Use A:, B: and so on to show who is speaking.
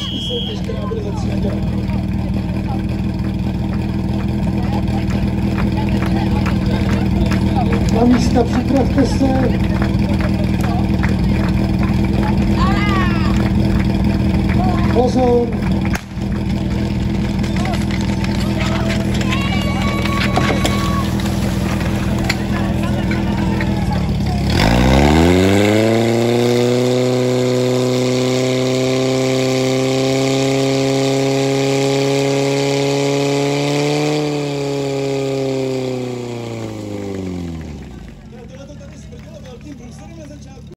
A: Příští set ještě nám bude začínat dělat. Na místa, připravte se. Pozor.